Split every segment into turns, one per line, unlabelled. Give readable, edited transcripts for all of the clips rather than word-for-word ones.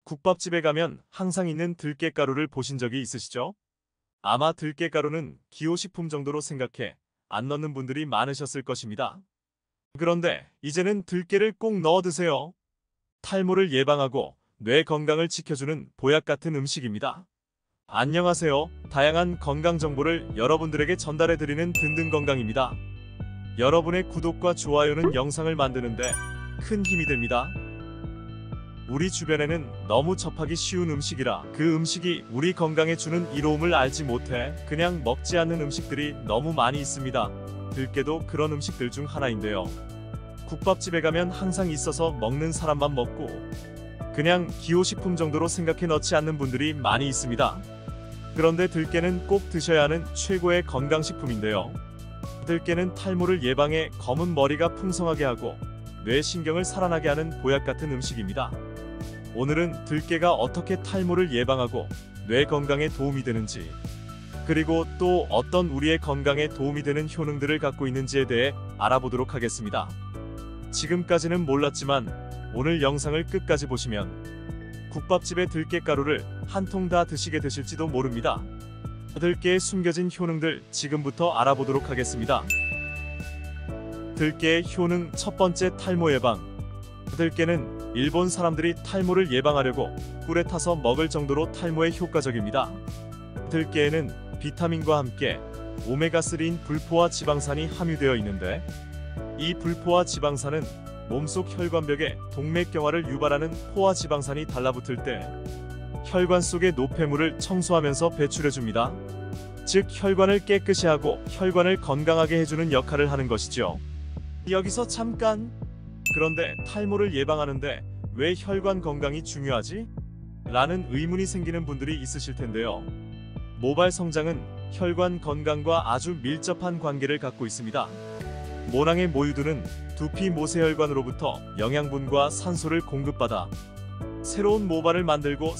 국밥집에 가면 항상 있는 들깨가루를 보신 적이 있으시죠? 아마 들깨가루는 기호식품 정도로 생각해 안 넣는 분들이 많으셨을 것입니다. 그런데 이제는 들깨를 꼭 넣어 드세요. 탈모를 예방하고 뇌 건강을 지켜주는 보약 같은 음식입니다. 안녕하세요. 다양한 건강 정보를 여러분들에게 전달해 드리는 든든건강입니다. 여러분의 구독과 좋아요는 영상을 만드는데 큰 힘이 됩니다. 우리 주변에는 너무 접하기 쉬운 음식이라 그 음식이 우리 건강에 주는 이로움을 알지 못해 그냥 먹지 않는 음식들이 너무 많이 있습니다. 들깨도 그런 음식들 중 하나인데요. 국밥집에 가면 항상 있어서 먹는 사람만 먹고 그냥 기호식품 정도로 생각해 넣지 않는 분들이 많이 있습니다. 그런데 들깨는 꼭 드셔야 하는 최고의 건강식품인데요. 들깨는 탈모를 예방해 검은 머리가 풍성하게 하고 뇌신경을 살아나게 하는 보약 같은 음식입니다. 오늘은 들깨가 어떻게 탈모를 예방하고 뇌 건강에 도움이 되는지, 그리고 또 어떤 우리의 건강에 도움이 되는 효능들을 갖고 있는지에 대해 알아보도록 하겠습니다. 지금까지는 몰랐지만 오늘 영상을 끝까지 보시면 국밥집의 들깨가루를 한 통 다 드시게 되실지도 모릅니다. 들깨의 숨겨진 효능들 지금부터 알아보도록 하겠습니다. 들깨의 효능 첫 번째, 탈모 예방. 들깨는 일본 사람들이 탈모를 예방하려고 꿀에 타서 먹을 정도로 탈모에 효과적입니다. 들깨에는 비타민과 함께 오메가3인 불포화 지방산이 함유되어 있는데, 이 불포화 지방산은 몸속 혈관벽에 동맥경화를 유발하는 포화 지방산이 달라붙을 때 혈관 속의 노폐물을 청소하면서 배출해줍니다. 즉 혈관을 깨끗이 하고 혈관을 건강하게 해주는 역할을 하는 것이죠. 여기서 잠깐! 그런데 탈모를 예방하는데 왜 혈관 건강이 중요하지? 라는 의문이 생기는 분들이 있으실 텐데요. 모발 성장은 혈관 건강과 아주 밀접한 관계를 갖고 있습니다. 모낭의 모유두는 두피 모세혈관으로부터 영양분과 산소를 공급받아 새로운 모발을 만들고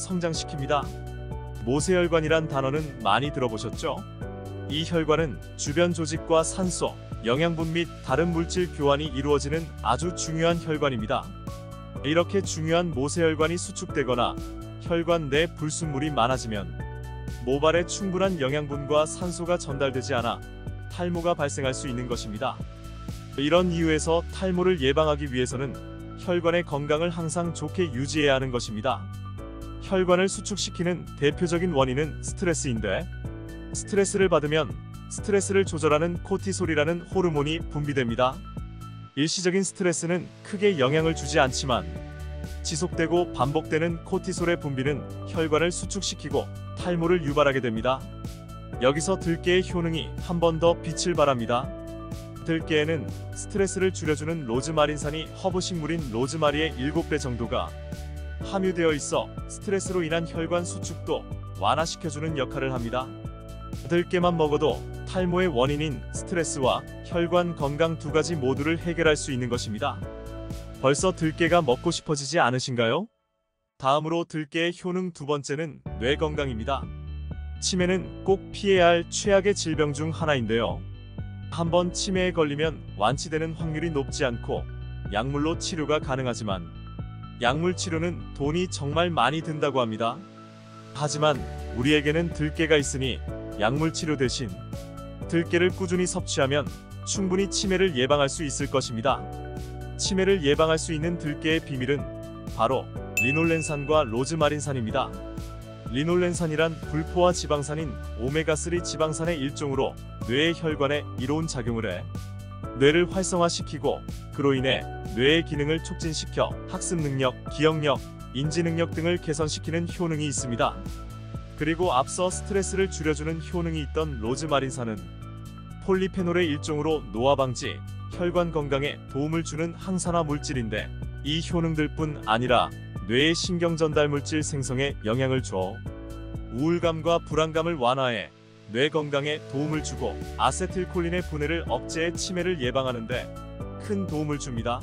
성장시킵니다. 모세혈관이란 단어는 많이 들어보셨죠? 이 혈관은 주변 조직과 산소, 영양분 및 다른 물질 교환이 이루어지는 아주 중요한 혈관입니다. 이렇게 중요한 모세혈관이 수축되거나 혈관 내 불순물이 많아지면 모발에 충분한 영양분과 산소가 전달되지 않아 탈모가 발생할 수 있는 것입니다. 이런 이유에서 탈모를 예방하기 위해서는 혈관의 건강을 항상 좋게 유지해야 하는 것입니다. 혈관을 수축시키는 대표적인 원인은 스트레스인데, 스트레스를 받으면 스트레스를 조절하는 코티솔이라는 호르몬이 분비됩니다. 일시적인 스트레스는 크게 영향을 주지 않지만 지속되고 반복되는 코티솔의 분비는 혈관을 수축시키고 탈모를 유발하게 됩니다. 여기서 들깨의 효능이 한 번 더 빛을 발합니다. 들깨에는 스트레스를 줄여주는 로즈마린산이 허브 식물인 로즈마리의 7배 정도가 함유되어 있어 스트레스로 인한 혈관 수축도 완화시켜주는 역할을 합니다. 들깨만 먹어도 탈모의 원인인 스트레스와 혈관 건강 두 가지 모두를 해결할 수 있는 것입니다. 벌써 들깨가 먹고 싶어지지 않으신가요? 다음으로 들깨의 효능 두 번째는 뇌 건강입니다. 치매는 꼭 피해야 할 최악의 질병 중 하나인데요. 한번 치매에 걸리면 완치되는 확률이 높지 않고 약물로 치료가 가능하지만 약물 치료는 돈이 정말 많이 든다고 합니다. 하지만 우리에게는 들깨가 있으니 약물 치료 대신 들깨를 꾸준히 섭취하면 충분히 치매를 예방할 수 있을 것입니다. 치매를 예방할 수 있는 들깨의 비밀은 바로 리놀렌산과 로즈마린산입니다. 리놀렌산이란 불포화 지방산인 오메가3 지방산의 일종으로 뇌의 혈관에 이로운 작용을 해 뇌를 활성화시키고 그로 인해 뇌의 기능을 촉진시켜 학습 능력, 기억력, 인지 능력 등을 개선시키는 효능이 있습니다. 그리고 앞서 스트레스를 줄여주는 효능이 있던 로즈마린산은 폴리페놀의 일종으로 노화 방지, 혈관 건강에 도움을 주는 항산화 물질인데, 이 효능들뿐 아니라 뇌의 신경 전달 물질 생성에 영향을 줘 우울감과 불안감을 완화해 뇌 건강에 도움을 주고 아세틸콜린의 분해를 억제해 치매를 예방하는데 큰 도움을 줍니다.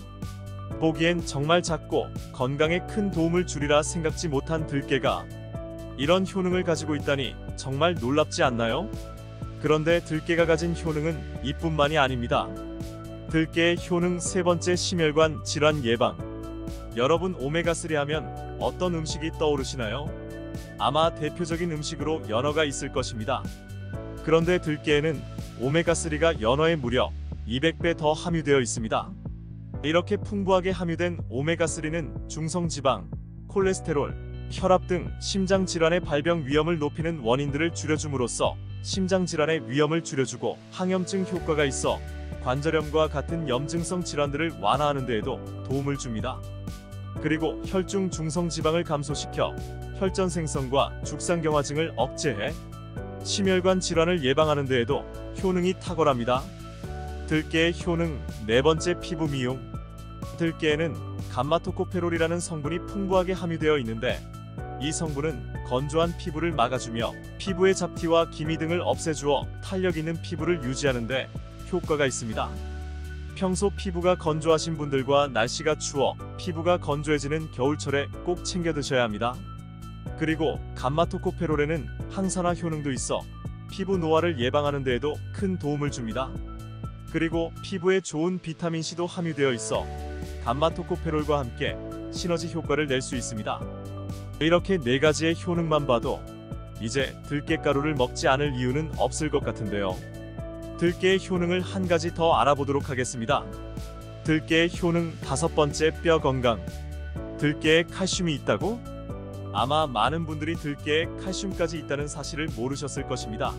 보기엔 정말 작고 건강에 큰 도움을 주리라 생각지 못한 들깨가 이런 효능을 가지고 있다니 정말 놀랍지 않나요? 그런데 들깨가 가진 효능은 이뿐만이 아닙니다. 들깨의 효능 세 번째, 심혈관 질환 예방. 여러분, 오메가3 하면 어떤 음식이 떠오르시나요? 아마 대표적인 음식으로 연어가 있을 것입니다. 그런데 들깨에는 오메가3가 연어에 무려 200배 더 함유되어 있습니다. 이렇게 풍부하게 함유된 오메가3는 중성지방, 콜레스테롤, 혈압 등 심장질환의 발병 위험을 높이는 원인들을 줄여줌으로써 심장질환의 위험을 줄여주고 항염증 효과가 있어 관절염과 같은 염증성 질환들을 완화하는 데에도 도움을 줍니다. 그리고 혈중 중성지방을 감소시켜 혈전 생성과 죽상경화증을 억제해 심혈관 질환을 예방하는 데에도 효능이 탁월합니다. 들깨의 효능 네 번째, 피부 미용. 들깨에는 감마토코페롤이라는 성분이 풍부하게 함유되어 있는데 이 성분은 건조한 피부를 막아주며 피부의 잡티와 기미 등을 없애주어 탄력 있는 피부를 유지하는 데 효과가 있습니다. 평소 피부가 건조하신 분들과 날씨가 추워 피부가 건조해지는 겨울철에 꼭 챙겨 드셔야 합니다. 그리고 감마토코페롤에는 항산화 효능도 있어 피부 노화를 예방하는 데에도 큰 도움을 줍니다. 그리고 피부에 좋은 비타민C도 함유되어 있어 감마토코페롤과 함께 시너지 효과를 낼 수 있습니다. 이렇게 네 가지의 효능만 봐도 이제 들깨가루를 먹지 않을 이유는 없을 것 같은데요. 들깨의 효능을 한 가지 더 알아보도록 하겠습니다. 들깨의 효능 다섯 번째, 뼈 건강. 들깨에 칼슘이 있다고? 아마 많은 분들이 들깨에 칼슘까지 있다는 사실을 모르셨을 것입니다.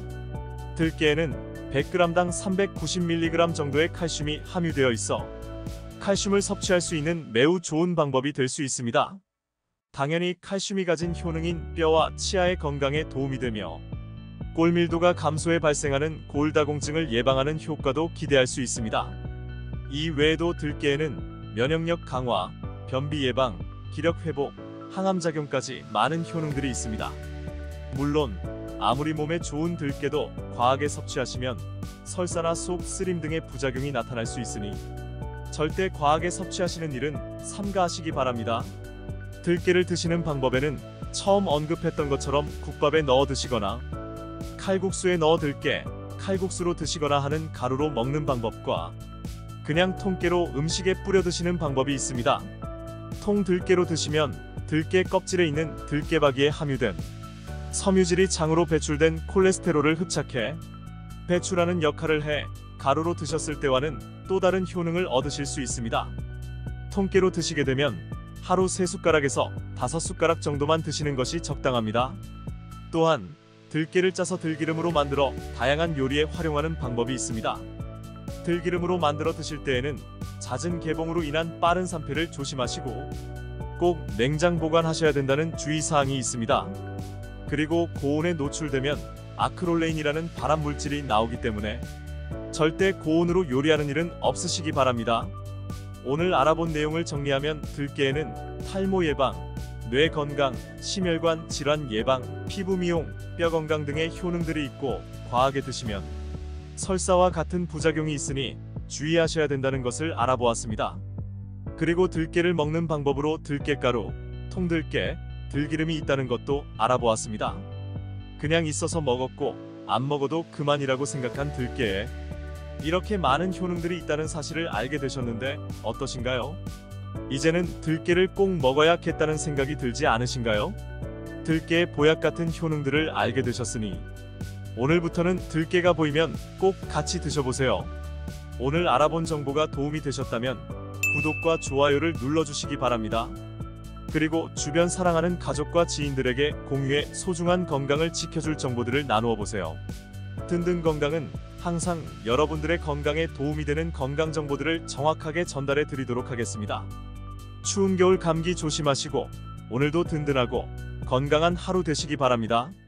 들깨에는 100g당 390mg 정도의 칼슘이 함유되어 있어 칼슘을 섭취할 수 있는 매우 좋은 방법이 될 수 있습니다. 당연히 칼슘이 가진 효능인 뼈와 치아의 건강에 도움이 되며 골밀도가 감소해 발생하는 골다공증을 예방하는 효과도 기대할 수 있습니다. 이 외에도 들깨에는 면역력 강화, 변비 예방, 기력 회복, 항암작용까지 많은 효능들이 있습니다. 물론 아무리 몸에 좋은 들깨도 과하게 섭취하시면 설사나 속 쓰림 등의 부작용이 나타날 수 있으니 절대 과하게 섭취하시는 일은 삼가하시기 바랍니다. 들깨를 드시는 방법에는 처음 언급했던 것처럼 국밥에 넣어 드시거나 칼국수에 넣어 들깨, 칼국수로 드시거나 하는 가루로 먹는 방법과 그냥 통깨로 음식에 뿌려 드시는 방법이 있습니다. 통들깨로 드시면 들깨 껍질에 있는 들깨박이에 함유된 섬유질이 장으로 배출된 콜레스테롤을 흡착해 배출하는 역할을 해 가루로 드셨을 때와는 또 다른 효능을 얻으실 수 있습니다. 통깨로 드시게 되면 하루 3숟가락에서 5숟가락 정도만 드시는 것이 적당합니다. 또한 들깨를 짜서 들기름으로 만들어 다양한 요리에 활용하는 방법이 있습니다. 들기름으로 만들어 드실 때에는 잦은 개봉으로 인한 빠른 산패를 조심하시고 꼭 냉장 보관하셔야 된다는 주의사항이 있습니다. 그리고 고온에 노출되면 아크롤레인이라는 발암물질이 나오기 때문에 절대 고온으로 요리하는 일은 없으시기 바랍니다. 오늘 알아본 내용을 정리하면 들깨에는 탈모 예방, 뇌 건강, 심혈관 질환 예방, 피부 미용, 뼈 건강 등의 효능들이 있고 과하게 드시면 설사와 같은 부작용이 있으니 주의하셔야 된다는 것을 알아보았습니다. 그리고 들깨를 먹는 방법으로 들깨가루, 통들깨, 들기름이 있다는 것도 알아보았습니다. 그냥 있어서 먹었고 안 먹어도 그만이라고 생각한 들깨에 이렇게 많은 효능들이 있다는 사실을 알게 되셨는데 어떠신가요? 이제는 들깨를 꼭 먹어야겠다는 생각이 들지 않으신가요? 들깨의 보약 같은 효능들을 알게 되셨으니 오늘부터는 들깨가 보이면 꼭 같이 드셔보세요. 오늘 알아본 정보가 도움이 되셨다면 구독과 좋아요를 눌러주시기 바랍니다. 그리고 주변 사랑하는 가족과 지인들에게 공유해 소중한 건강을 지켜줄 정보들을 나누어 보세요. 든든 건강은 항상 여러분들의 건강에 도움이 되는 건강 정보들을 정확하게 전달해 드리도록 하겠습니다. 추운 겨울 감기 조심하시고 오늘도 든든하고 건강한 하루 되시기 바랍니다.